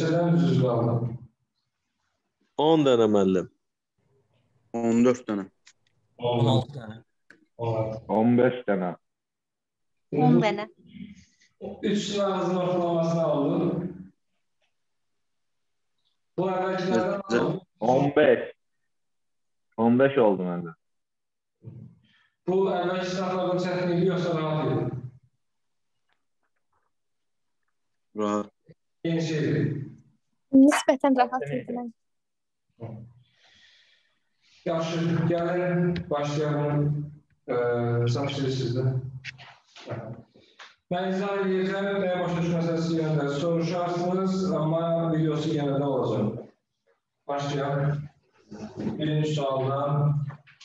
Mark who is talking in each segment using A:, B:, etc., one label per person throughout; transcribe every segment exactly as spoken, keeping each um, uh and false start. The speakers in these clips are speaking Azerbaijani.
A: Neçədən düz qaldı?
B: on dənə müəllim.
C: on dörd dənə.
D: on altı dənə.
E: on beş dənə.
F: on dənə.
A: üç sıramızın ortalamasını aldım. Bu əvvəlkilərdən aldım.
E: on beş. on beş oldu məndə.
A: Bu əvvəlki sınavlardan çətinlikli yoxsa rahat idi?
C: Rahat.
A: Yeni şeydir.
F: Nisbətən rahat idi.
A: Yaxşı, gəlin başlayalım. Saçları sizdə. Mən izah edəcəm, nəyə başa düşməsəsi yöndə soruşarsınız, amma videosu yenə də olacaq. Başlayalım. Birinci sualdan.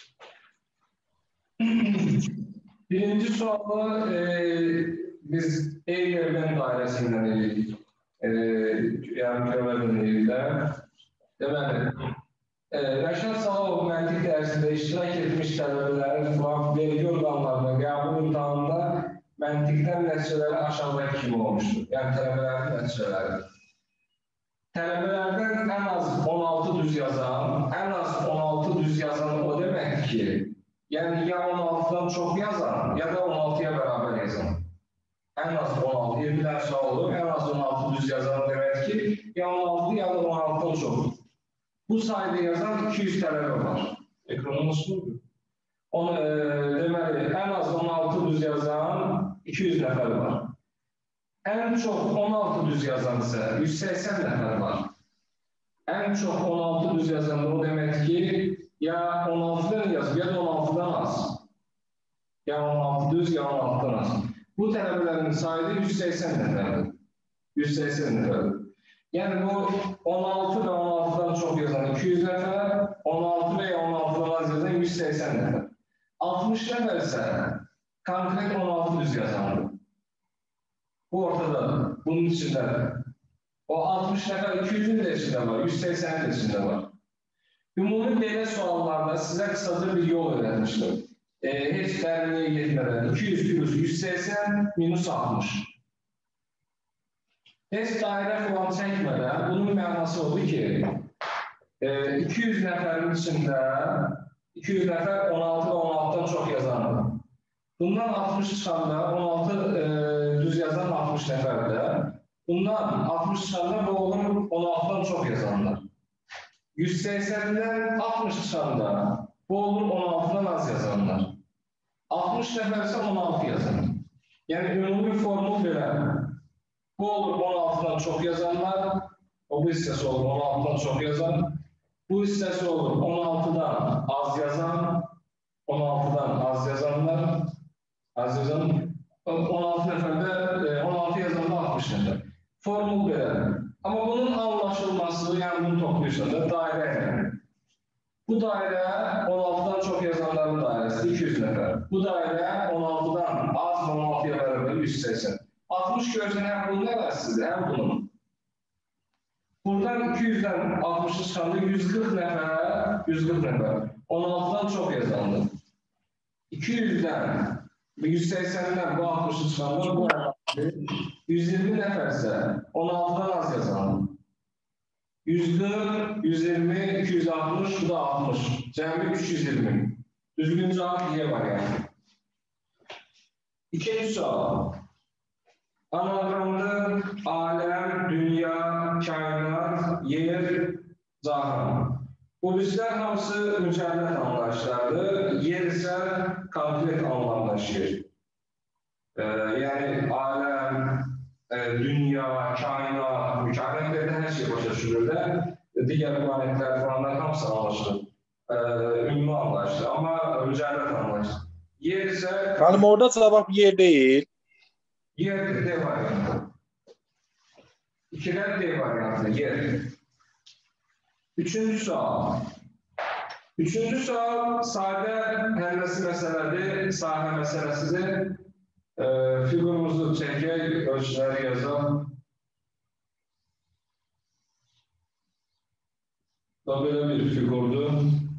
A: Birinci sualı e, biz Eyler'den dairəsindən edirik. E, yəni görmədin edirlər. Deməli, e, Rəşad Salavov məntiq dərsində iştirak etmiş tələbələrin vergi orqanlarına qəbul imtahanında məntiqdən nəticələri aşağıdakı kimi olmuşdur. Yəni tələbələrin nəticələri. Tələbələrdən ən az on altı düz yazan, ən az on altı düz yazan o deməkdir ki, yəni ya on altıdan çox yazan, ya da on altıya bərabər yazan. Ən az on altı, yedi dərsə olur, ən az on altı düz yazan demək ki, ya on altı ya da on altıdan çox. Bu sayıda yazan iki yüz tələbə var. Ekranımız budur. Onu, e, deməli, ən az on altı düz yazan iki yüz nəfər var. Ən çox on altı düz yazan isə yüz səksən nəfər var. Ən çox on altı düz yazan o demək ki, ya on altıdan yazıb, ya da on altıdan az. Ya on altı düz, ya on altıdan az. Bu tələbələrin sayısı yüz səksən nəfərdir. yüz səksən nəfərdir. Yəni bu on altı və on altıdan çox yazan iki yüz nəfər, on altı və ya on altıdan az yazan yüz səksən nəfər. altmış nəfər isə konkret on altı düz yazandır. Bu ortada, bunun içində. O altmış nəfər iki yüzün də içində var, yüz səksənin də içində var. Ümumi belə suallarda sizə qısaca bir yol öyrətmişdim. E, heç dərinliyə getmədən iki yüz plus yüz səksən minus altmış. Heç dairə falan çəkmədən bunun mənası oldu ki, e, iki yüz nəfərin içində iki yüz nəfər on altı və on altıdan çox yazandır. Bundan altmış çıxanda on altı e, düz yazan altmış nəfərdə. Bundan altmış çıxanda bu olur on altıdan çox yazanlar. yüz səksəndən altmış çıxanda bu olur on altıdan az yazanlar. altmış nəfər isə on altı yazanlar. Yəni ümumi formul belə. Bu olur on altıdan çox yazanlar. O bu hissəsi olur on altıdan çox yazan. Bu hissəsi olur on altıdan az yazan. on altıdan az yazanlar. Az yazan. on altı nəfərdə on altı yazanda altmış nəfər. Formul belə. Amma bunun anlaşılması, yəni bunu toplayırsan da dairə yəni. Bu dairə on altıdan çox yazanların dairəsi iki yüz nəfər. Bu dairə on altıdan az və on altıya bərabər yüz səksən. altmış görsən həm bunun əvəzsidir, həm bunun. Buradan iki yüzdən altmışı çıxanda yüz qırx nəfər, yüz qırx nəfər. on altıdan çox yazandır. iki yüzdən yüz səksəndən bu altmışı çıxanda bu yüz iyirmi nəfər isə on altıdan az yazandır. yüz qırx, yüz iyirmi, iki yüz altmış, bu da altmış. Cəmi üç yüz iyirmi. Düzgün cavab Y var yəni. İkinci sual. Anaqramda aləm, dünya, kainat, yer, cahan. Bu bizlər hamısı mücərrət anlayışlardır. Yer isə konkret anlamlaşır. Ee, yəni aləm, e, dünya, kainat, mükainatlərdə hər şey başa düşülürlər. Digər planetlər falanlar hamısı anlaşılır. Ee, ümumi anlayışdır, amma mücərrət anlayışdır. Yer isə...
G: Xanım, orada cavab yer deyil.
A: Yer D variantı. İkilər D variantı, yer. Üçüncü sual. Üçüncü sual sadə həlləsi məsələdir, sahə məsələsidir. E, figurumuzu çəkək, ölçüləri yazaq. Bu belə bir figurdur.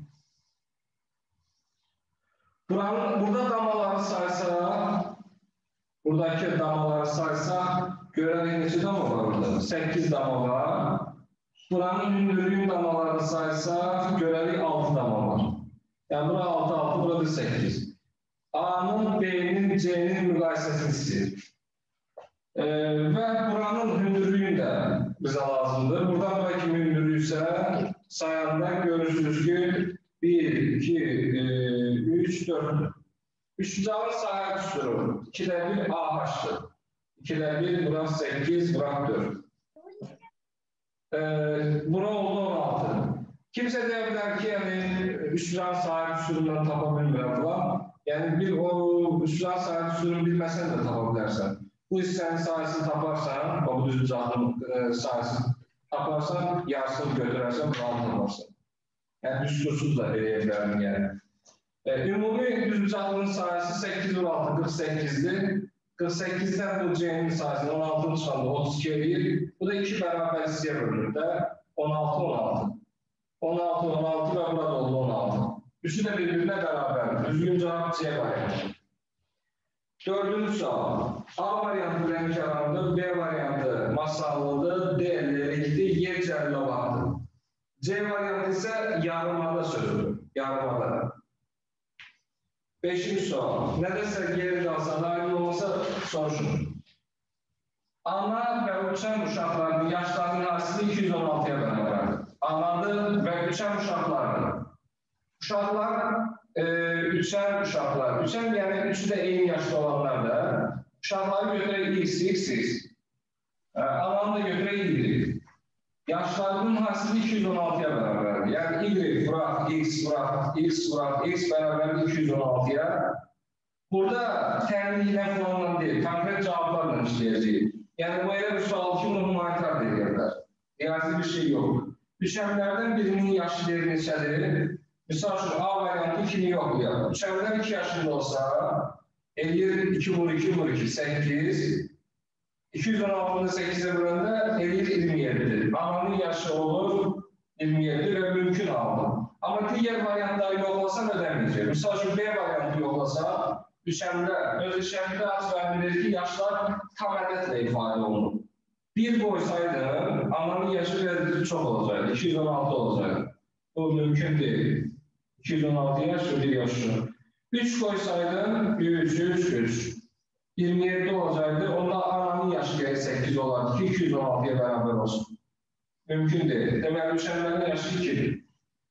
A: Buranın, burada damaları saysa, buradakı damaları saysa, görərik neçə dama var burada? səkkiz dama var. Buranın hündürlüğün damalarını saysak görərik altı dama var. Yəni bura altı, altı, burada səkkiz. A'nın, B'nin, C'nin müqayisəsini istəyir. Ee, və buranın hündürlüyü də bizə lazımdır. Buradan bura kimi hündürlüyü isə sayanda görürsünüz ki bir, iki, üç, dörd. Üçüncü sayı üstürür. ikidə bir A H'dır. ikidə bir, bura səkkiz, bura dörd. Ee, bura oldu on altı. Kimsə deyə bilər ki, yəni, üçüncü sayı üstüründən tapa bilmirəm falan. Yəni, bir o üçüncü sayı üstürünü bilməsən də tapa bilərsən. Bu hissənin sayısını taparsan, bu düzüncü adın sayısını taparsan, yarısını götürərsən, buranı taparsan. Yəni, düzgürsüz də eləyə bilərim, yəni. E, ümumi düzüncü adının sayısı səkkiz vur altı, qırx səkkizdir. qırx səkkizdən bu C'nin sayısını on altı çıxanda otuz iki eləyir. Bu da iki bərabər hissəyə bölünür də, on altı, on altı. on altı, on altı və burada oldu on altı. Üçü də bir-birinə bərabərdir. Düzgün cavab C variantı. Dördüncü sual. A variantı rəngkarlıdır, B variantı masallıdır, D ellikdir, Y cəlləvatdır. C variantı isə yarımada sözüdür. Yarımada. Beşinci sual. Nədəsə geri qalsa, aydın olmasa soruşun. Ana və uçan uşaqlarının yaşlarının arasında iki yüz on altıya bərabərdir. Anadır və uçan uşaqlardır. Uşaqlar, e, üçən uşaqlar. Üçən yəni üçü də eyni yaşda olanlar da. Uşaqları götürək X, X, X. E, ananı da götürək Y. Yaşlarının arasında iki yüz on altıya bərabərdir. Yəni Y bırak, X bırak, X bırak, X bərabərdir iki yüz on altıya. Burada təminliklə falanla deyil, konkret cavablarla işləyəcəyik. Yəni bu elə bir sual ki, bunu humanitar deyirlər. Riyazi bir şey yox. Düşənlərdən birinin yaşı deyir neçədir? Misal üçün A variantı ikini yoxlayaq. Düşənlər iki yaşında olsa, eləyir iki vur iki vur iki, səkkiz. iki yüz on altının səkkizə böləndə eləyir iyirmi yeddidir. Ananın yaşı olur iyirmi yeddi və mümkün aldı. Amma digər variantları yoxlasan ödəməyəcək. Misal üçün B variantı yoxlasa, düşəndə, öz işəmdə açıqlar bilir ki, yaşlar tam ədədlə ifadə olunur. Bir qoysaydı, ananın yaşı verdici çox olacaq, iki yüz on altı olacaq. Bu mümkün deyil. iki yüz on altı yaş və bir yaşı. üç qoysaydı, üç, üç, üç. iyirmi yeddi olacaqdı, onda ananın yaşı gəlir səkkiz olardı ki, iki yüz on altıya bərabər olsun. Mümkün deyil. Deməli, düşənlərin yaşı ikidir.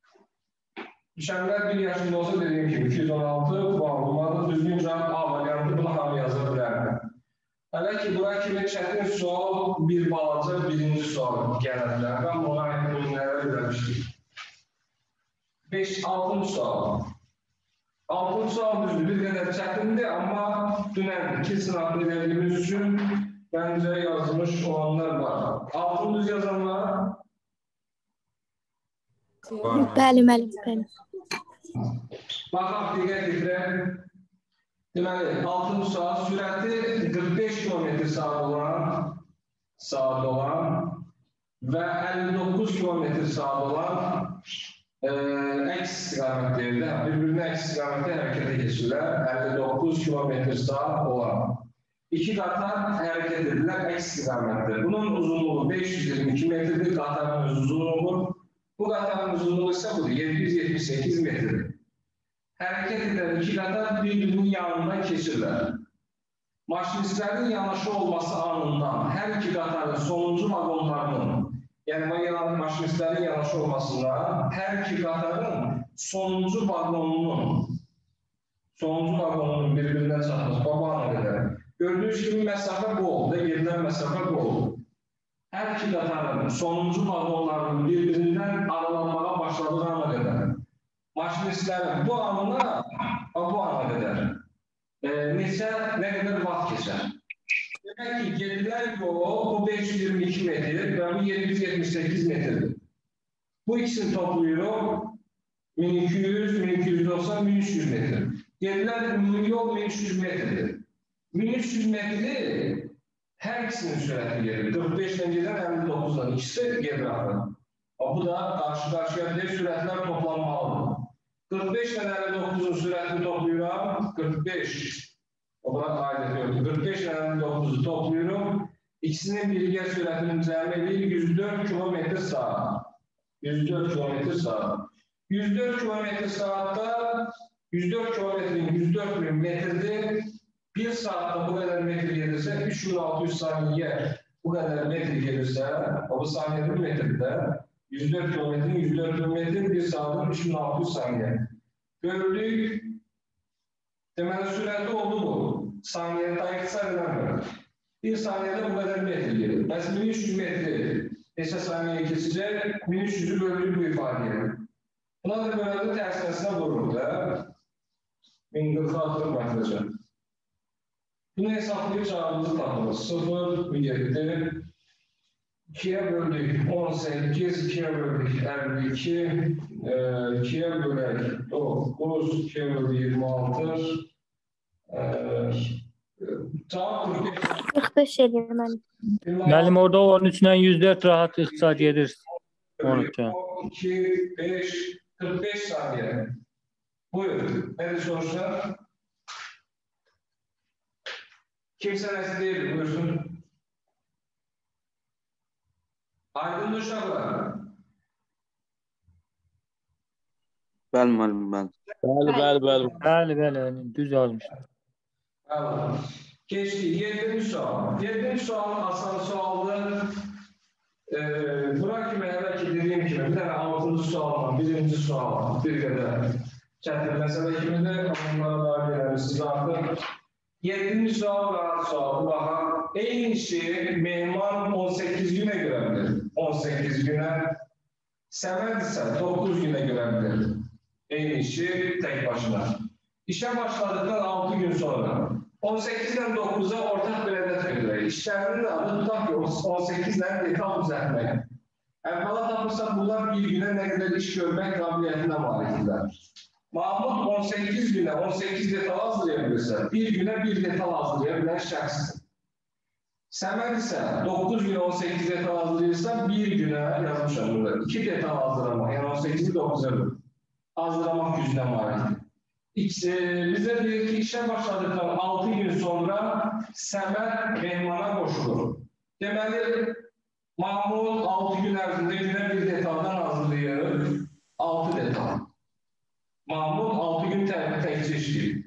A: Düşənlər bir yaşında olsa dediyim kimi, iki yüz on altı bağlamadır, düzgün cavab A variantı, bunu hamı yaza bilərdi. Hələ ki, bura kimi çətin sual, bir balaca, birinci sual gələnlər. Ben buna aid bölümlərə biləmişdik. beş altıncı sual. altıncı sual düzdür, bir qədər çətindir, amma dünən iki sınavını verdiğimiz üçün bence yazmış olanlar var. altıncı yazanlar
F: Bəli, müəllim, bəli.
A: Baxaq, diqqət edirəm. Deməli, altıncı sual, sürəti qırx beş kilometr saat olan, saat olan və əlli doqquz kilometr saat olan e, əks istiqamətlərdə, bir-birinə əks istiqamətdə hərəkətə keçirlər, əlli doqquz kilometr saat olan. İki qatar hərəkət edirlər əks istiqamətdə. Bunun uzunluğu beş yüz iyirmi iki metrdir, qatarın öz uzunluğu. Bu qatarın uzunluğu isə budur, yeddi yüz yetmiş səkkiz metrdir. Hərəkət edən iki qatar bir-birinin yanından keçirlər. Maşinistlərin yanaşı olması anından hər iki qatarın sonuncu vagonlarının, yəni maşinistlərin yanaşı olmasında hər iki qatarın sonuncu vagonunun, sonuncu vagonunun bir-birindən çatması, babana qədər. Gördüyünüz kimi məsafə bu oldu, gedilən məsafə bu oldu. Hər iki qatarın sonuncu vagonlarının bir-birindən aralanmağa başladığı ana qədər. Maşinistlərin bu anına, bu ana qədər e, neçə, nə qədər vaxt keçər? Demək ki, gedilən yol bu beş yüz iyirmi iki metr və bu yeddi yüz yetmiş səkkiz metrdir. Bu ikisini toplayırıq, min iki yüz, min iki yüz doksan, min üç yüz metr. Gedilən yol min üç yüz metrdir. min üç yüz metri hər ikisinin sürəti gelir. qırx beş ilə gedən əlli doqquzdan ikisi gedir axı. Bu da qarşı-qarşıya deyil, sürətlər toplanmalıdır. qırx beş ilə əlli doqquzun sürətini toplayıram, qırx beş, o buna aid ediyordu. qırx beş ilə əlli doqquzu toplayıram, İkisinin birgə sürətinin cəmi yüz dörd kilometr saat. yüz dörd kilometr saat. yüz dörd kilometr saatda yüz dörd kilometrin yüz dörd bin metrdir. bir saatte bu kadar metre gelirse üç bin altı yüz saniye bu kadar metre gelirse o saniye bir metrede yüz dört kilometrin yüz dört bin metre bir saatin üç bin altı yüz saniye. Gördük. Deməli sürəti oldu bu. Saniye tayıqsa edilmir. Bir saniyede bu kadar metre gelir. Mesela bin üç yüz metre neçə saniye keçəcək? bin üç yüzü bölüdük bu ifadeye. Buna da böyle de tersine vurur da. bin kırk altı metrece. Bunu hesaplayıp cevabımızı tapırız. sıfır, yedi, ikiye böldük. on sekiz, ikiye böldük. elli iki, ikiye bölük. dokuz, ikiye böldük. yirmi altı. Cevap kırk beş.
F: kırk beş eləyir müəllim.
D: Müəllim orada on üçdən yüz dörd rahat ixtisar gedir. on üç.
A: on iki, beş, kırk beş saniye. Buyur. Nerede soruşlar? Kimse nesi değil, buyursun. Aydın uşaqlar.
C: Bəli, müəllim, bəli.
B: Bəli, bəli, bəli.
D: Bəli, bəli, düz yazmışlar.
A: Tamam. Geçti. Yedinci sual. Yedinci sualın aslan sualdı. Ee, Burak kimi evvelki dediğim gibi bir tane altıncı sual, birinci sual, bir kadar çətin məsələ kimi de onlara daha geliriz. Artık yedinci sual rahat sual. Baxa, eyni şey Mehman on sekiz güne görebilir. on sekiz güne. Səməd ise dokuz güne görebilir. Eyni şey tek başına. İşe başladıktan altı gün sonra on sekizden dokuza ortak bir hedef verilir. İşlerinin adı tutaq ki on sekizden detal düzeltmek. Evvela tapırsak bunlar bir güne ne kadar iş görmek kabiliyetine malikler. Mahmut on sekiz güne on sekiz detal hazırlayabilirse bir güne bir detal hazırlayabilen şəxsdir. Səməd ise dokuz güne on sekiz detal hazırlayırsa bir güne yazmışam burada. iki detal hazırlamak yani on sekizi dokuza hazırlamak gücüne malikdir. İkisi, bize diyor ki işe başladıktan altı gün sonra Səməd Mehman'a koşulur. Deməli, Mahmud altı gün ərzində günə bir detaldan hazırlayır. altı detal. Mahmud altı gün təkcə işləyir.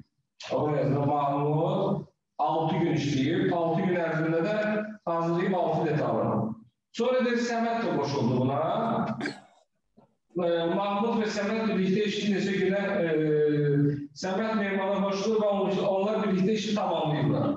A: Mahmud altı gün işləyir. altı gün ərzində də hazırlayıb altı detalını. Sonra da Səməd də koşuldu buna. Mahmud ve Səməd birlikte işləyirsə günə e, Səməd Mehman'a başlıyor ve onlar birlikte işi tamamlayırlar.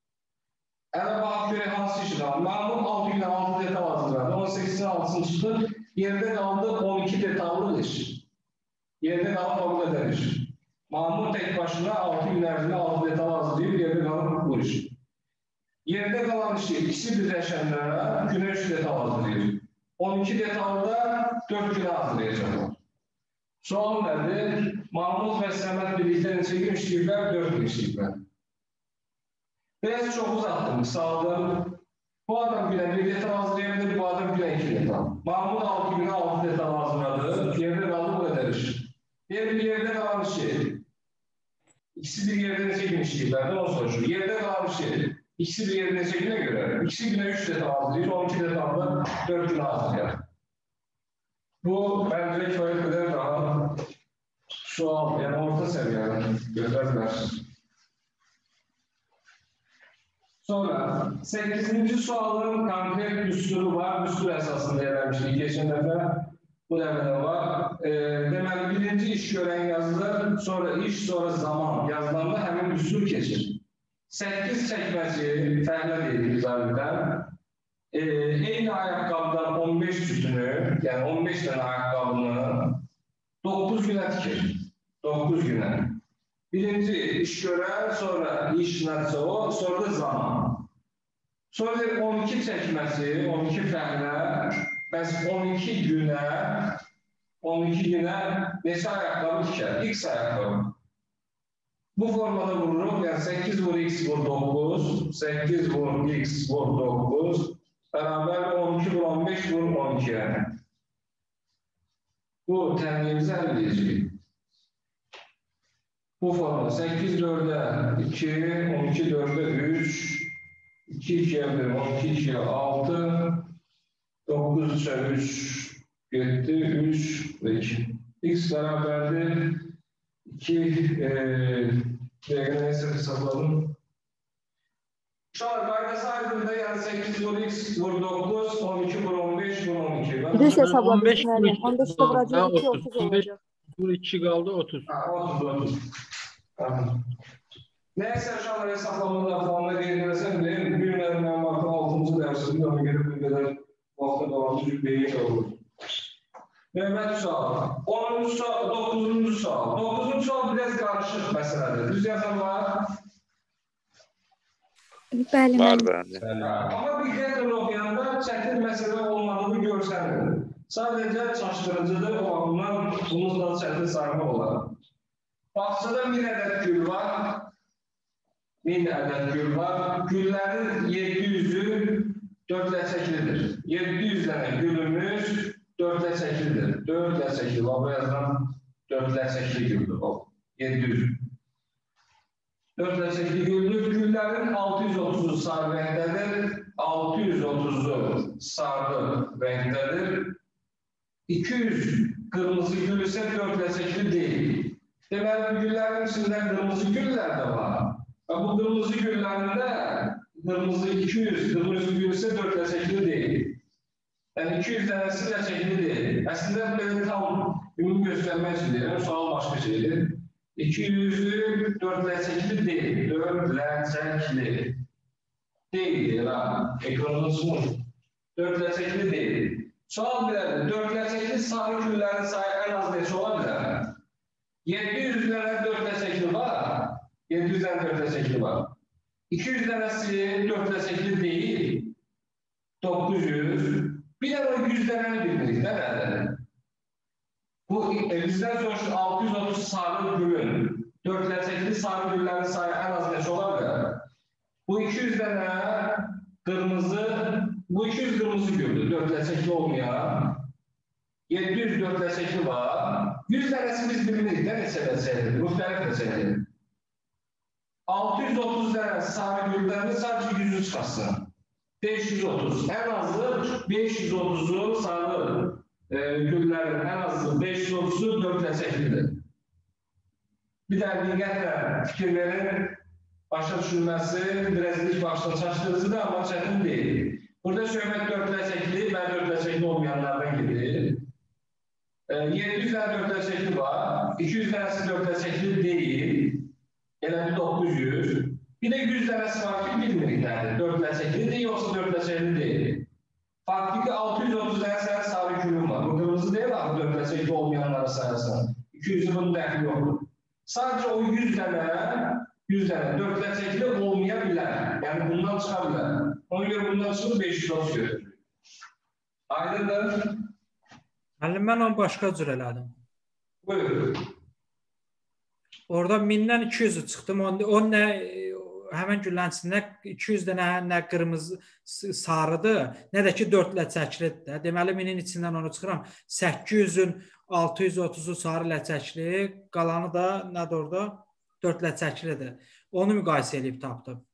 A: Ələ baxıb görə hansı işi var? Mahmud altı günə altı detal hazırladı. on sekizin altısını çıxdı. Yerdə qaldı on iki detallı iş. Yerdə qalıb o qədər iş. Mahmud tek başına altı gün ərzində altı detal hazırlayıb yerdə qalıb bu iş. Yerdə qalan işi ikisi birləşəndə günə üç detal hazırlayır. on iki detalda dört güne hazırlayacaklar. Sual nedir? Mahmud ve Səməd birlikte neçə gün işləyirlər? dört gün işləyirlər. Biraz çok uzattım, misaldım. Bu adam güne bir detal hazırlayabilir, bu adam güne iki detal. Mahmud altı güne altı detal hazırladı. Yerde kaldı bu kadar iş. Diğer bir yerde kalan şey. İkisi bir yerde neçə gün işləyirlər? Onu soruşur. Yerde kalan şey. İkisi bir yerde neçə güne göre. İkisi güne üç detal hazırlayır, on iki detalda dört güne hazırlayır. Bu bence kifayet kadar daha sual, yani orta seviyede gözlerler. Sonra sekizinci sualın konkret düsturu var, düstur esasında yer vermiştik geçen defa. Bu defa var. E, deməli birinci iş gören yazılır, sonra iş, sonra zaman yazılanda hemen düstur geçir. sekiz çəkməci fəhlə dedik üzərindən. Ee, eyni ayakkabıdan on beş cütünü, yani on beş tane ayakkabını dokuz güne tikir. dokuz güne. Birinci iş gören, sonra iş nəsə o, sonra da zaman. Sonra on iki çəkməsi, on iki fəhlə, bəs on iki güne, on iki güne neçə ayakkabı tikər? X ayakkabı. Bu formada vururum, yani sekiz vur x vur dokuz, sekiz vur x vur dokuz, beraber on iki vur on beş vur on iki yani. Bu temyizi elde edecek. Bu formda sekiz dörde iki, on iki dörde üç, iki ikiye bölüm on iki ikiye altı. dokuz üçe üç gitti. üç ve iki. X beraberdir. iki değerine neyse hesapladım. Şu an faydası aydınlığı yani sekiz vur x vur dokuz, on iki vur on beş vur on iki. Ben
F: Düz
D: on
F: hesapladık
D: beş
F: müəllim. on beşdə vuracaq iki
D: otuz.
F: otuz
D: on beş
F: olacaq.
D: vur iki kaldı otuz.
A: Ha, otuz otuz. Tamam. Neyse şu an hesaplamada falan gelirsen de günlerin ben baktım altıncı dersinde ona göre bu kadar vakti dolandırıcı beyin olur. Mehmet sual. onuncu sual, dokuzuncu sual. dokuzuncu sual biraz karışık meseledir. Düz yazan var.
F: Bəli,
C: Var
F: müəllim.
C: bəli.
A: Ama bir diğer okuyanda çetin mesele olmadığını görsenler. Sadece çaştırıcıdır o bakımdan bunun da çetin sayma olarak. Bahçede bir adet gül var. Bir adet gül var. Güllerin yedi yüzü dörtle çekilidir. yedi yüz tane gülümüz dörtle çekilidir. dörtle çekili. Bak bu yazılan dörtle çekili güldür. yedi yüz. dörtle çekili güldür. Güllerin altı yüz otuzu sarı renktedir. altı yüz otuzu sarı renktedir. iki yüz kırmızı gül ise dörtle çekili değil. Demek güllerin içinde kırmızı güller de var. Bu kırmızı güllerinde kırmızı iki yüz, kırmızı gül ise dörtle çekili değil. Yani iki yüz tanesi de çekili değil. Aslında benim tam ümumi göstermek için diyelim, sual başka şeydir. iki yüzü dörtle çekili değil, dörtle çekili değil. Ekranın sonu. Dörtle çekili değil. Sual bilir, dörtle çekili sarı güllerin sayı en az neçe olabilir? yedi yüzlere dörtle çekili var. yedi yüzden dörtle çekili var. iki yüz tanesi dörtle çekili değil. dokuz yüz. Bir de o yüzlerini bilmedik herhalde. Bu yüzden sonra altı yüz otuz sarı gülün dörtle çekili sarı güllerin sayı en az neçe olabilir? Bu iki yüz tane kırmızı, bu iki yüz kırmızı güldü. dörtle çekili olmayan. yedi yüz dörtle çekili var. yüz tanesi biz bilmedik de neçe deseydi. Muhtelif deseydi. altı yüz otuz tane sarı güllerin sadece yüzü çıkarsın. beş yüz otuz. En azı beş yüz otuzu sarı e, güllerin en azı beş yüz otuzu dörtle çekilidir. Bir de diqqətlə fikirlerin başa düşülmesi biraz ilk baştan çaştırıcıdır ama çətin değil. Burada söhbət dörtle çekili və dörtle çekili olmayanlardan gelir. E, yedi yüz tane dörtle çekili var. iki yüz tanesi dörtle çekili değil. Yani dokuz yüz. Bir de yüz tanesi var ki bilmirik yani. dörtle çekili değil yoksa dörtle çekili değil. Farklı ki altı yüz otuz tane sayı sarı gülüm var. Bu kırmızı değil ama dörtle çekili olmayanları sayarsan. iki yüzün bunun dəhli yoktur. Sadece o yüz tane, yüz tane dörtle çekili olmayabilir. Yani bundan çıkabilir. Ona göre bundan çıkıp beş yüz otuz götürür. Aydındır.
H: Müəllim, mən onu başqa cür elədim.
A: Buyur.
H: Orada mindən iki yüzü çıxdım. O, o nə, həmən güllərin içində iki yüz dənə nə qırmızı sarıdır, nə də ki dörtlə çəkilidir. Deməli, minin içindən onu çıxıram. səkkiz yüzün altı yüz otuzu sarı ilə çəkili, qalanı da nədir orada? dörtlə çəkilidir. Onu müqayisə edib tapdım.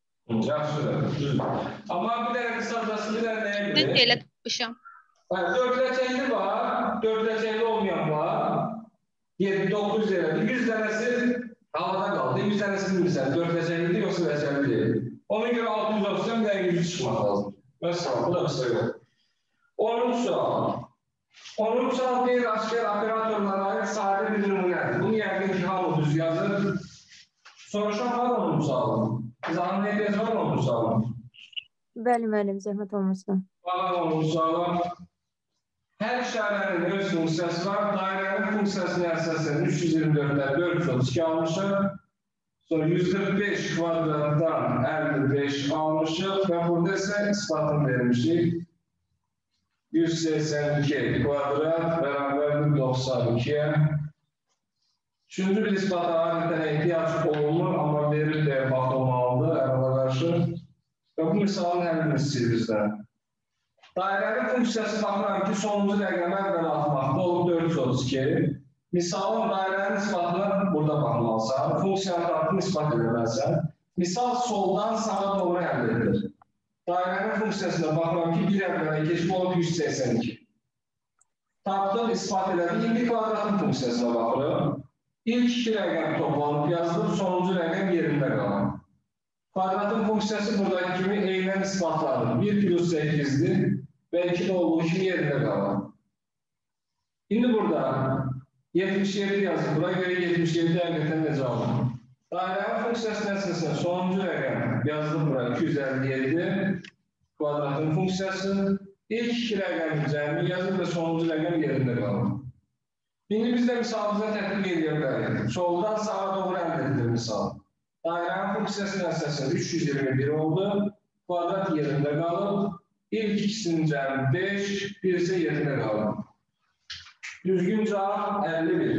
A: Yaxşı. Amma bir dənə qısacası bir dənə nəyə
I: Ben
A: bilir?
I: de elə tapmışam.
A: dörtle çekili var, dörtle çekili olmayan var. yedi dokuz lira. yüz tanesi havada kaldı. yüz tanesi bilirsen. dörtle çekili değil, yoksa reçeli değil. Ona göre altı yüz otuzdan bir tane yüz çıkmak lazım. Mesela bu da kısa yol. onuncu sual. onuncu sual bir asker operatörlere ait sade bir numunedir. Bunu yerine İlham düz yazır. Soruşan var onuncu sualın. İzahın ne diyeceğiz var onuncu sualın?
F: Bəli, müəllim, zəhmət olmasın.
A: Var onuncu sualın. Her işaretin öz funksiyası var. Dairenin funksiyasını yazarsan üç yüz yirmi dört'ten dört yüz otuz iki almışıq. Sonra yüz kırk beş kvadratdan elli beş almışıq ve burada ise ispatını vermişik. yüz seksen iki kvadrat beraber doksan iki'ye. Üçüncü bir ispata adeten ihtiyaç olunur ama verilmeye bakılmalıdır arada karşı. Ve bu misalın həlini istəyir bizden. Dairenin funksiyası baxıram ki, sonuncu rəqəmə əvvəl atmaqda olur dörd yüz otuz iki. Misalın dairenin isbatını burada baxmalısan, funksiyanın adını ispat edilməlisən. Misal soldan sağa doğru əldə edilir. Dairənin funksiyasına baxıram ki, bir əvvələ keçmə olub yüz səksən iki. Tapdım, ispat elədim. İndi kvadratın funksiyasına baxırım. İlk iki rəqəm toplanıb yazılıb, sonuncu rəqəm yerində qalır. Kvadratın funksiyası buradakı kimi eynən isbatlanır. bir plus səkizdir və iki də olduğu kimi yerində qalır. İndi burada yetmiş yedi yazılır. Buna görə yetmiş yedi həqiqətən necə alınır? Dairənin funksiyasının əsasında sonuncu rəqəm yazılıb bura iki yüz əlli yedi kvadratın funksiyası. İlk iki rəqəmin cəmi yazılır və sonuncu rəqəm yerində qalır. İndi biz də misalımıza tətbiq edə bilərik. Soldan sağa doğru əldə edilir misal. Dairənin funksiyasının əsasında üç yüz iyirmi bir oldu. Kvadrat yerində qalır. İlk ikisinin cəmi beş, birisi yerində qalır. Düzgün cavab əlli bir.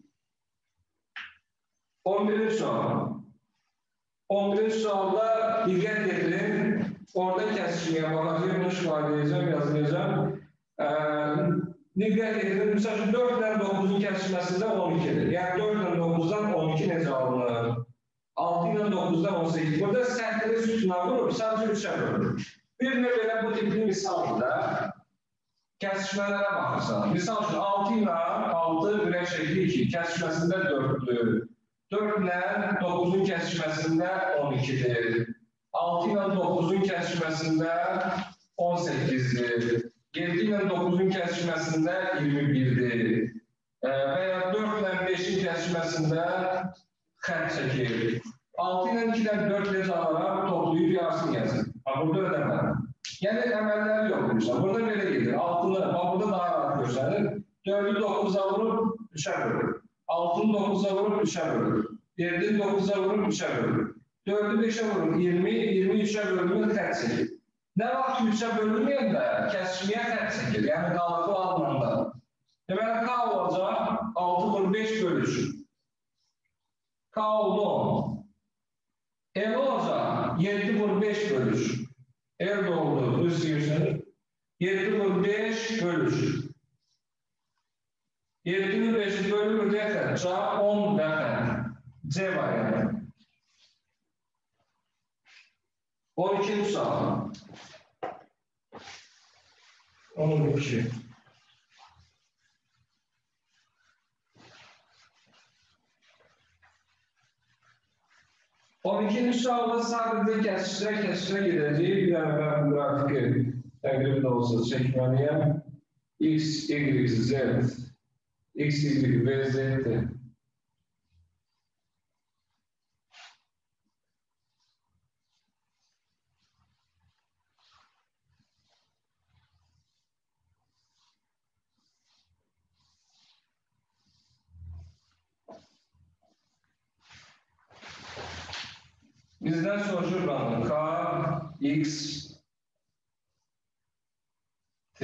A: on birinci sual. on birinci sualda diqqət getirin. Orada kəsişməyə baxacağım, bunu şifahləyəcəm, yazılacağım. Diqqət getirin. Məsələn, dörd ilə doqquzun kəsişməsində on ikidir. Yəni dörd ilə doqquzdan on iki necə alınır? altı ilə doqquzdan on səkkiz. Burada səhvləri sütuna vurur, sadəcə üçə vurur. Bir növ belə bu tipli misalda kəsişmələrə baxırsan. Misal üçün, altı ilə altı ürək şəkli iki, kəsişməsində dörddür. dörd ilə doqquzun kəsişməsində on ikidir. altı ilə doqquzun kəsişməsində on səkkizdir. yeddi ilə doqquzun kəsişməsində iyirmi birdir. Və ya dörd ilə beşin kəsişməsində xətt çəkir. altı ilə iki ilə dörd necə alaraq toplayıb yarısını yazır. Burada ödəməm. Yəni əməlləri yoxdur. Burada belə gedir. altını, burada daha rahat görsənir. dördü doqquza vurub üçə bölür. altını doqquza vurub üçə bölür. yeddi doqquza vurub üçə bölür. dördü beşə vurub iyirmi, iyirmi üçə bölünür, xətt çəkir. Nə vaxt üçə bölünməyəndə kəsişməyə xətt çəkir. Yəni qalıqlı anlamda. Deməli, K olacaq altı vur beş bölü üç. K oldu on. L olacaq yeddi vur beş bölü üç. L oldu, düz görürsünüz. yeddi vur beş bölü üç. yeddini beşi bölü üç xətt. Cavab on və xətt. C variantı. on ikinci sual. on iki. on ikinci sualda sadəcə kəsişdirə kəsişdirə gedəcək. Bir dənə mən bu qrafiki təqrib də olsa çəkməliyəm. X, Y, Z, X, Y, V, Z'dir. Bizdən soruşur qalır. K, X, T,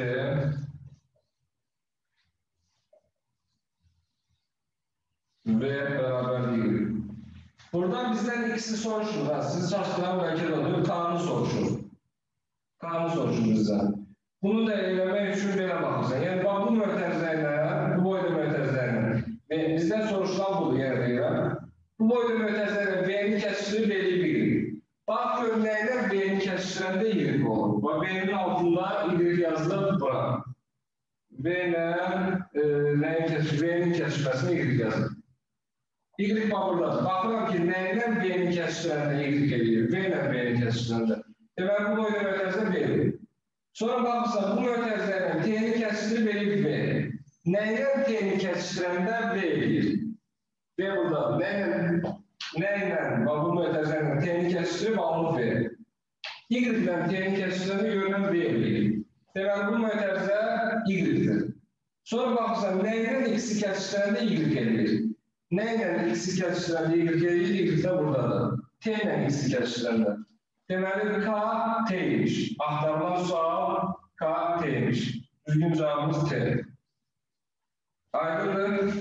A: V bərabər deyil. Buradan bizdən X'i soruşur. Siz çaşdıran bəlkə də olur. K'nı soruşur. K'nı soruşur bizdən. Bunu da eləmək üçün belə baxırsan. Yəni, bax, bu möhtərizlərlə, bu boyda möhtərizlərlə. Bizdən soruşulan budur, yəni deyirəm. Bu boyda möhtərizlərlə V'ni kəsişdirir, V'li bilir. Bax, görünəklə V'ni kəsişdirəndə Y olur. Bax, V'nin altında Y yazılır bura. V-lə nəyin kəsişdir? V'nin kəsişməsində Y yazılır. Y bax, buradadır. Baxıram ki, nəyindən V'ni kəsişdirəndə Y eləyir? V-lə V'ni kəsişdirəndə. Deməli, bu boyda möhtərizlər V'dir. Sonra baxırsan, bu möhtərizlərlə T'ni kəsişdirir, verir V. Nəyindən T'ni kəsişdirəndə V eləyir? V burada. Nə ilə, bu möhtərizlərlə T'ni kəsişdirib, alınır V. Y ilə T'ni kəsişdirəndə görünən V eləyir. Deməli, bu möhtərizlər Y-dir. Sonra baxırsan, nə ilə X-i kəsişdirəndə Y eləyir? Nə ilə X-i kəsişdirəndə Y eləyir? Y də buradadır. T ilə X-i kəsişdirəndə. Deməli, K, T'ymiş. Axtarılan sual K, T'ymiş. Düzgün cavabımız T. Aydındır.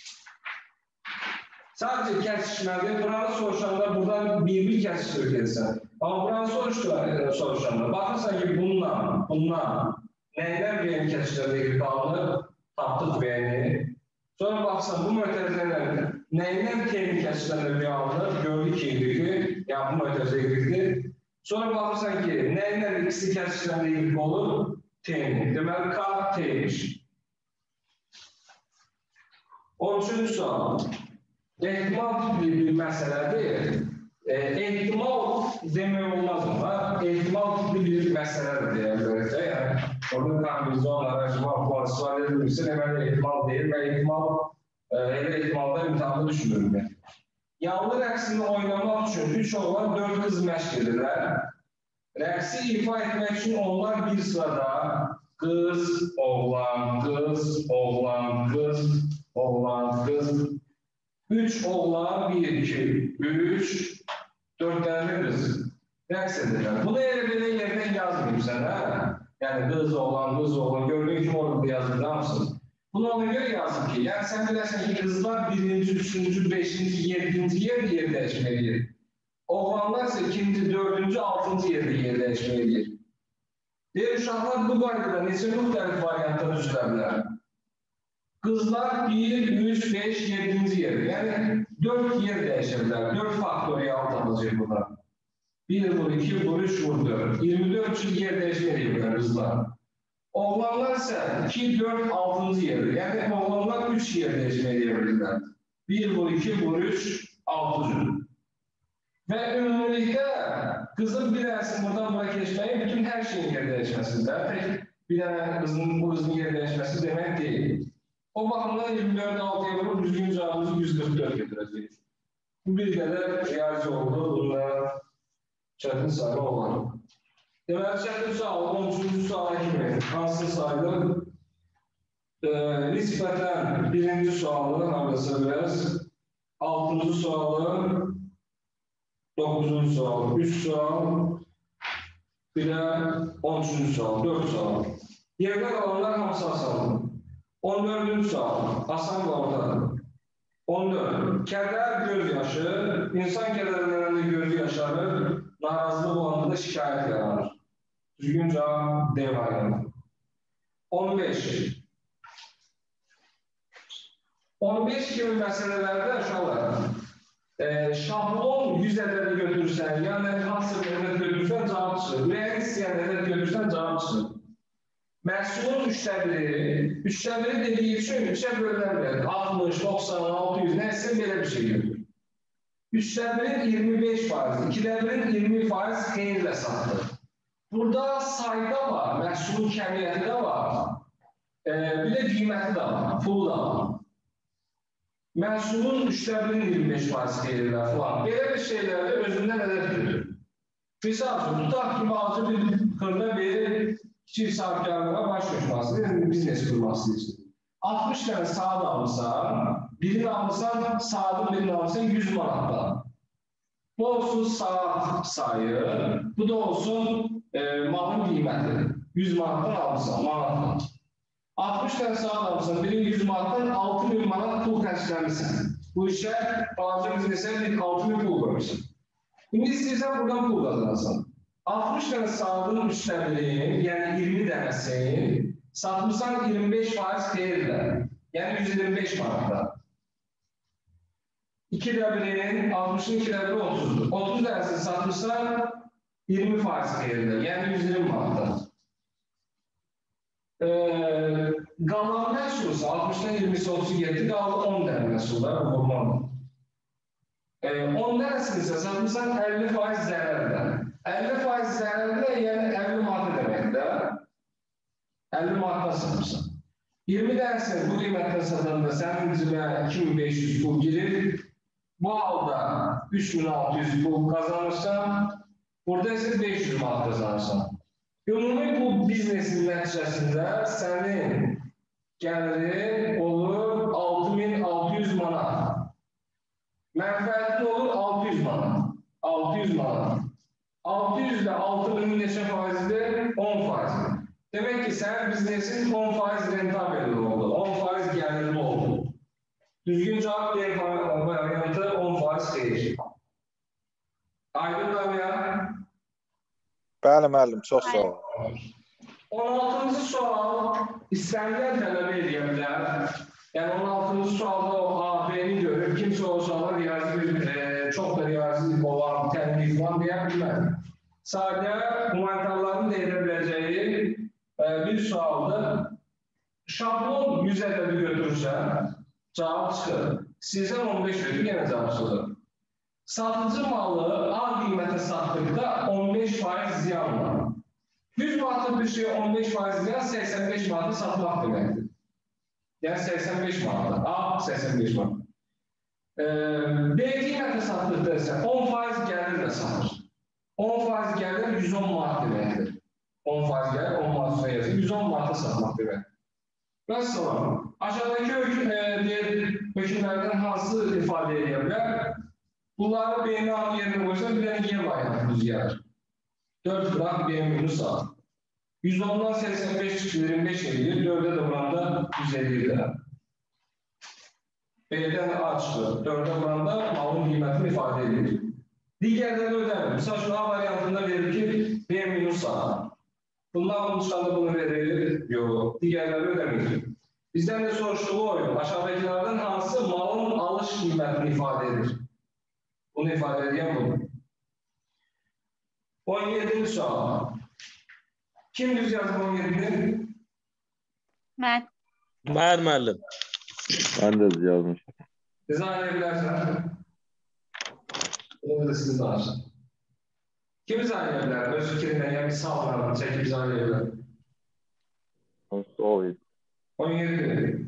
A: Sadəcə kəsişmədir. Buranı soruşanda buradan bir-bir kəsişdir gelsən. Amma buranı soruşanda baxırsan ki, bununla, bununla nəydən V'ni kəsişdirəndə qalınır? Tapdıq V'ni. Sonra baxırsan, bu möhtərizlərlə nəydən T'ni kəsişdirəndə V alınır? Gördük ki, yəni bu möhtərizə girdi. Sonra baxırsan ki, nə ilə ikisi kəsişləndə ilk olur? T'nin. Deməli, K T'miş. on üçüncü sual. Ehtimal tipli bir məsələdir. E, ehtimal demək olmaz ama ehtimal tipli bir məsələdir deyə bilərik də. Yəni, orada kombinizon, aracımal, klasifal edilmişsə, deməli ehtimal deyil və ehtimal, e, elə ehtimalda imtihanda düşünülür. Yanlı rəqsini oynamaq üçün üç oğlan dörd qız məşq edirlər. Rəqsi ifa etmək üçün onlar bir sırada qız, oğlan, qız, oğlan, qız, oğlan, qız, üç oğlan, bir, iki, üç, dört tane qız rəqs edirlər. Bunu elə belə yerdən yazmayayım sənə. Yəni qız, oğlan, qız, oğlan, gördüyün kimi orada yazılır mısın? Bunu ona göre yazdım ki, yani sen bilirsin ki kızlar birinci, üçüncü, beşinci, yedinci yer yer değişmelidir. Oğlanlar ise ikinci, dördüncü, altıncı yerde yer değişmelidir. Diğer uşaqlar bu qaydada neçə müxtəlif variantda düzülə Kızlar bir, üç, beş, yedinci yer. Yani dört yer değişə bilər. dört faktoriyal tapılacaq burada. bir vur, iki vur, üç vur, dört. yirmi dört cür yer değişmelidir kızlar. Oğlanlar ise iki, dört, altıncı yeri. Yani oğlanlar üç yer değişmeyebilirler. bir vur, iki vur, üç, altı cür. Ve ümumilikte kızın bir dersin buradan buraya geçmeyi bütün her şeyin yer değişmesidir. Tek bir tane kızın, bu kızın yer değişmesi demek değil. O bakımdan yirmi dört altıya vurup düzgün cevabımızı yüz kırk dört getireceğiz. Bu bilgiler riyacı oldu. Bunlar çetin sayı olan. Deməli, çətin sual, on üçüncü suala kimi hansı sayılır? E, nisbətən birinci sualı harcasa biraz, altıncı sualı, dokuzuncu sual, üç sual, bir də on üçüncü sual, dört sual. Yerdə qalanlar hamısı asandır. on dördüncü sual, asan və ortadır. on dörd. Kədər göz yaşı, insan kədərlərində göz yaşarır, narazılıq olanda da şikayət yaranır. Düzgün cevap D variantı. on beş. on beş gibi meselelerde uşaqlar, e, şablon yüz ədədi götürürsən, yəni hansı bir ədəd götürürsən cavab çıxır. Müəyyən istəyən ədəd götürürsən cavab çıxır. Məhsulun üçdə biri, üçdə biri dediyi üçün üçə bölünər. altmış, doxsan, altı yüz, nəsə belə bir şey götürür. üçdə birin iyirmi beş faiz, ikidə birin iyirmi faiz xeyirlə satılır. Burada sayda var, məhsulun kəmiyyəti də var, e, bir də qiyməti də var, pulu da var. Məhsulun üçdə birin iyirmi beş faiz xeyirlər falan. Belə bir şeylərdə özündən ədəd götürür. Misal üçün, tutaq ki, bazı bir xırda bir kiçik sahibkarlığa baş koşması, yəni biznes kurması için. altmış tane saat alırsan, birini alırsan, saatın birini alırsan yüz manatdan. Bu olsun saat sayı, bu da olsun e, malın qiyməti. yüz manatdan alırsan, manatdan. altmış tane saat alırsan, birini yüz manatdan altı min manat pul xərcləmirsən. Bu işə bazı biznesə altı min pul qoymuşsun. İndi istəyirsən buradan pul qazanırsan. altmış tane saatin üçdə biri, yəni iyirmi dənəsi, satmışsan iyirmi beş faiz xeyirlə, yəni yüz iyirmi beş manatda. iki də birin, altmışın iki də biri otuzdur. otuz dənəsini satmışsan iyirmi faiz xeyirlə, yəni yüz iyirmi manatda. Ee, qalan məhsulsa, altmışdan iyirmisi otuzu getdi, qaldı on dənə məhsullar, hormonlar. Ee, on dənəsini isə satmışsan əlli faiz zərərlə. əlli faiz zərərlə, yəni əlli manatı deməkdə. əlli manatdan satmışsan. iyirmi dənəsini bu qiymətlə satanda sənin cibə iki min beş yüz pul girir. Bu halda üç min altı yüz pul kazanırsan, burada ise beş yüz manat kazanırsan. Ümumi bu biznesin nəticəsində sənin gəlirin olur altı min altı yüz manat. Mənfəətli olur altı yüz manat. altı yüz manat. altı yüz ile altı binin neçə faizidir? on faizidir. Demək ki, sənin biznesin on faiz rentabelli oldu. on faiz gəlirli oldu. Düzgün cevap bir variantı on faiz xeyir. Aydın Damya.
G: Bəli, müəllim, çox sağ olun.
A: on altıncı sual istənilən tələb edə bilər. Yəni on altıncı sualda o A, B'ni görür. Kimsə o sualda riyazi bir, e, çox da riyazi olan tənbih var deyə bilmez. sadə humanitarların da edə biləcəyi e, bir sualdır. Şablon yüz ədədi götürürsən, cavab çıxır. Sizdən on beş verir, yenə cavab çıxır. Satıcı malı A qiymətə satdıqda on beş faiz ziyan var. yüz manatlıq bir şey on beş faiz ziyan səksən beş manatı satmaq deməkdir. Yəni səksən beş manatı, A səksən beş manatı. E, B qiymətə satdıqda isə on faiz gəlir də satır. on faiz gəlir yüz on manat deməkdir. on faiz gəlir on manat üstünə yazır, yüz on manatı satmaq deməkdir. Vəssalam. Aşağıdakı hökm, e, hökmlərdən hansı ifadə edə bilər? Bunları B-nin A yerinə qoysan, bir dənə Y variantımız gəlir. dörd qram B minus A. yüz ondan səksən beş çıxır, iyirmi beş edir, dördə də buranda yüz elli də. B'dən A çıxır, dördə buranda malın qiymətini ifadə edir. Digərləri ödəmir. Misal üçün A variantında verir ki, B minus A. Bundan bunun çıxanda bunu verir, yox, digərləri ödəmir. Bizdən də soruşduğu oyun, aşağıdakilərdən hansı malın alış qiymətini ifadə edir? Bunu ifadə edən budur. on yeddinci sual. Kim düz yazdı on yeddini?
I: Mən.
B: Mən müəllim.
E: Ben de yazmışım.
A: İzah edebilirsen. Bunu da siz danışın. Kim izah edebilir? Öz fikrinden yani bir sağlarını çekip izah edebilir.
E: O
A: on yedi.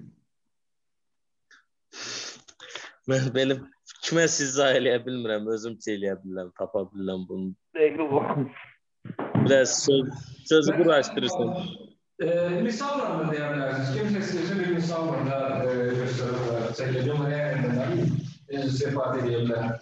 B: Mən benim kimə siz izah eləyə bilmirəm, özüm eləyə bilirəm, tapa bilirəm bunu. Biraz söz, sözü quraşdırırsan.
A: E, misalla da diyebilirsiniz. Kimse size bir misalla da e, gösterir. Çekeceğim ve yani e, sefahat edebilirler.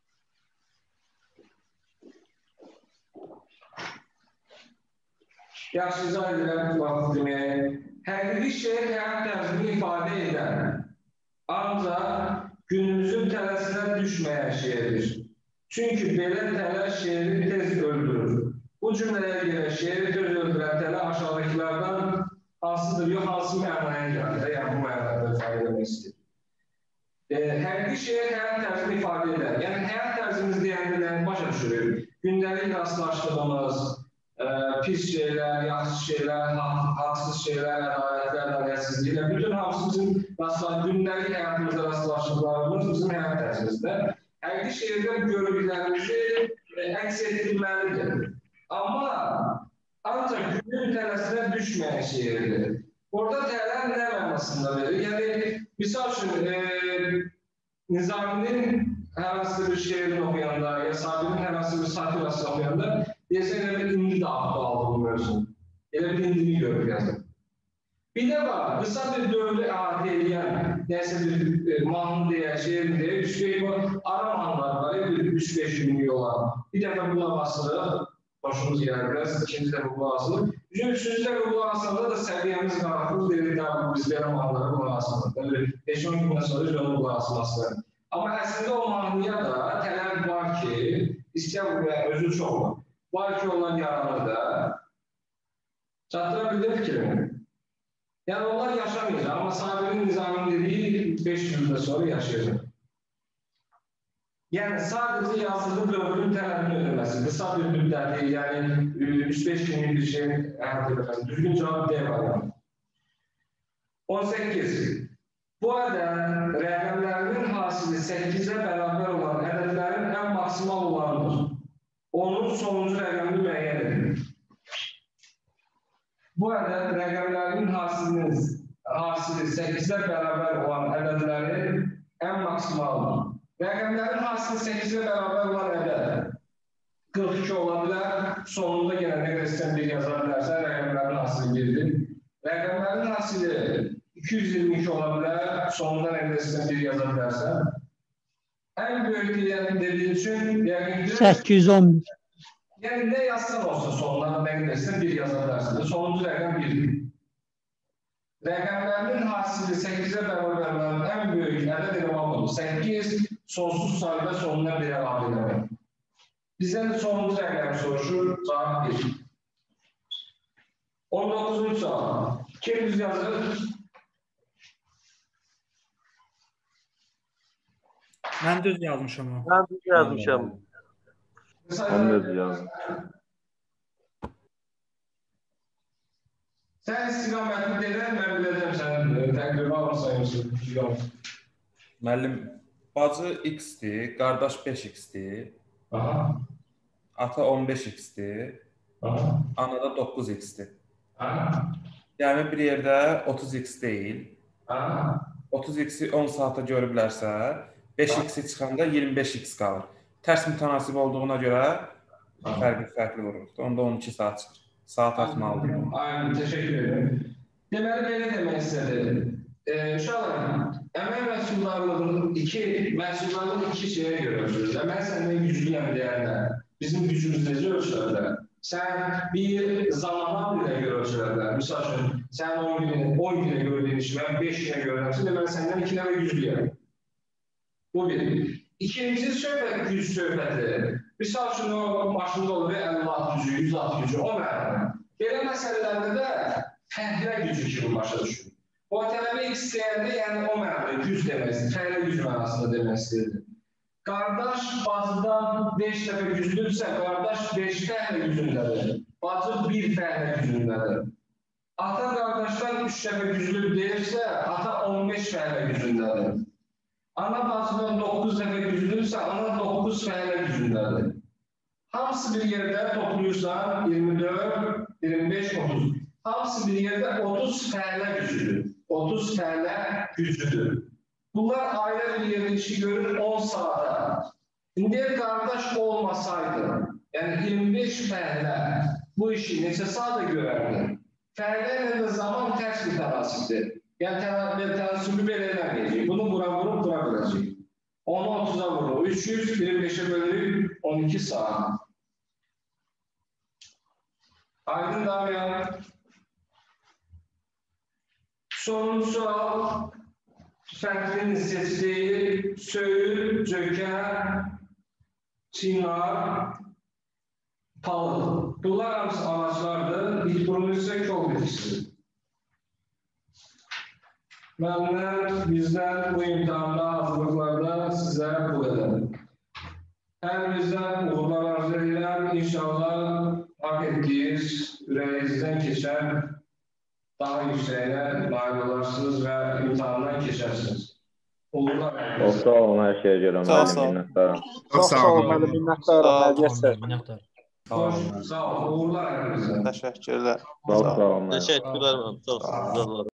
A: Yaxşı izah edilen vaxt deməyə, həqiqi şey həyat tərzini ifadə edən, ancaq günümüzün tələsinə düşməyən şeydir. Çünki belə tələ şeiri tez öldürür. Bu cümləyə görə şeiri tez öldürən tələ aşağıdakilərdən hansıdır, yox, hansı mənaya gəlir, yəni bu mənada ifadə etmək istəyir. E, həqiqi şey həyat tərzini ifadə edən, yəni həyat tərzimiz deyəndə başa düşürük. Gündəlik rastlaşdığımız, e, pis şeylər, yaxşı şeylər, haqsız şeylər, ədalətlər, ədalətsizliklər, bütün hamısımızın rastlaşdığı, gündəlik həyatımızda rastlaşdıqlarımız bizim həyat tərzimizdə. Həqiqi şeirdə gördüklərimizi e, əks etdirməlidir. Amma ancaq günün tələsinə düşməyən şeirdir. Orada tələ nə mənasında verir? Yəni, misal üçün, e, Nizaminin hər hansı bir şeirini oxuyanda, ya Sabir'in hər hansı bir satirasını oxuyanda deyəsən, elə bir indi də aktualdır bu mövzun. Elə bir indini görür yazır. Bir də var, qısa bir dövrü əhatə edən, nəsə bir e, mahnı deyək, şeirini deyək, üç beş ara mahnılar var, üç beş günlük olan. Bir dəfə qulaq asılır, hoşumuz gəlir biraz, ikinci dəfə qulaq asılır. Üçüncü dəfə qulaq asılanda da səviyyəmiz qalxır, dedik, biz belə mahnıları qulaq asılır. beş on gündən sonra onu qulaq asılır. Amma əslində o mahnıya da tələb var ki, istəyən özü çox var. Var ki, onlar yaranır da. Çatdıra bildim fikrimi. Yəni, onlar yaşamayacaq, amma Sabir'in Nizaminin dediği beş yüzdə sonra yaşayacaq. Yəni, sadəcə yazdığı dövrün tələbini ödəməsi, qısa bir müddəti, yəni üç beş günlük bir şeyin əhatə edilməsi, düzgün cavab deyil var. on səkkiz. Bu ədəd rəqəmlərinin hasili səkkizə bərabər olan ədədlərin ən maksimal olanıdır. Onun sonuncu rəqəmini müəyyən edilir. Bu ədəd rəqəmlərinin hasili səkkizə bərabər olan ədədlərin ən maksimalıdır. Rəqəmlərin hasili səkkizə bərabər olan ədəd qırx iki ola bilər, sonunda gələn nəqrəsindən bir yaza bilərsən, rəqəmlərin hasili birdir. Rəqəmlərin hasili iki yüz iyirmi iki ola bilər, sonunda nəqrəsindən bir yaza bilərsən. Ən böyük deyən dediğin üçün yəqin
D: səkkiz yüz on bir.
A: Yəni nə yazsan olsa sonuna nəqrəsindən bir yaza bilərsən. Sonuncu rəqəm birdir. Rəqəmlərinin hasili səkkizə bərabər olan ən böyük ədəd eləməlidir. səkkiz sonsuz sayıda sonuna bir əlavə eləmək. Bizdən də sonuncu rəqəm soruşur, cavab bir. on doqquzuncu sual. Kim düz yazır?
H: Mən düz yazmışam o.
B: Mən düz yazmışam.
E: Ben de yazdım.
A: Sən istiqamətli deyilən, mən biləcəm sən təqribə almışsın.
J: Müəllim, bacı X-dir, qardaş beş X-dir,
A: Aha.
J: ata on beş X-dir,
A: Aha.
J: ana da doqquz X-dir.
A: Aha.
J: Yəni bir yerdə otuz X deyil.
A: Aha.
J: otuz X-i on saata görüblərsə, beş X-i çıxanda iyirmi beş X qalır. Tərs mütənasib olduğuna görə fərqli-fərqli vururuq. Onda on iki saat çıxır. Saat atmalıdır.
A: Aynen, teşekkür ederim. Deməli, belə demək istədim. Ee, uşaqlar, əmək məhsullarlığının iki, məhsullarlığın iki şeyə görə ölçülür. Mən səndən güclüyəm deyəndə, bizim gücümüz necə ölçülərdə? Sən bir zamana birə görə ölçülərdə. Misal üçün, sən on günə gördüyün işi, mən beş günə görürəmsin və mən səndən iki nəvə güclüyəm. Bu bir. İkinci söhbət, güc söhbəti. Misal üçün, o maşında olur, əlli at gücü, yüz at gücü, o mənada. Belə məsələlərdə də fəhlə gücü kimi başa düşür. O tələbə X deyəndə, yəni o mənada güc demək istəyir, fəhlə güc mənasında demək istəyirdi. Qardaş bacıdan beş dəfə güclüdürsə, qardaş beş fəhlə gücündədir. Bacı bir fəhlə gücündədir. Ata qardaşdan üç dəfə güclüdür deyirsə, ata on beş fəhlə gücündədir. Ana bacıdan doqquz dəfə güclüdürsə, ana doqquz fəhlə gücündədir. Hamısı bir yerdə toplayırsan, iyirmi dörd, iyirmi beş, otuz. Hamısı bir yerdə otuz fəhlə gücüdür. otuz fəhlə gücüdür. Bunlar ayrı bir yerdə işi görür on saata. İndi qardaş olmasaydı, yəni iyirmi beş fəhlə bu işi neçə saata görərdi? Fəhlə ilə də zaman tərs mütənasibdir. Yəni tənasibi belə eləməyəcək. Bunu bura vurup bura biləcək. onu otuza vurur. üç yüz iyirmi beşə bölünür on iki saat. Aydın Damyan. Sonuncu sual. Fərqinin seçdiyi söyül, cökə, çinar, palı. Bunlar hamısı ağaçlardır. Bitburnu isə kol bitkisidir. Məndən, bizdən bu imtihanda, hazırlıqlarda sizə bu qədər. Hər bizdən uğurlar arzu edirəm. İnşallah hak etdiyiniz, ürəyinizdən keçən daha yüksəyə nail olarsınız və imtihandan keçərsiniz. Uğurlar arzu edirəm.
E: Sağ olun, hər şeyə görə.
G: Sağ olun. Çox sağ olun, mənim minnətdarım.
A: Sağ olun, uğurlar arzu edirəm.
G: Təşəkkürlər.
E: Sağ olun.
B: Teşekkürler. Çok sağ olun.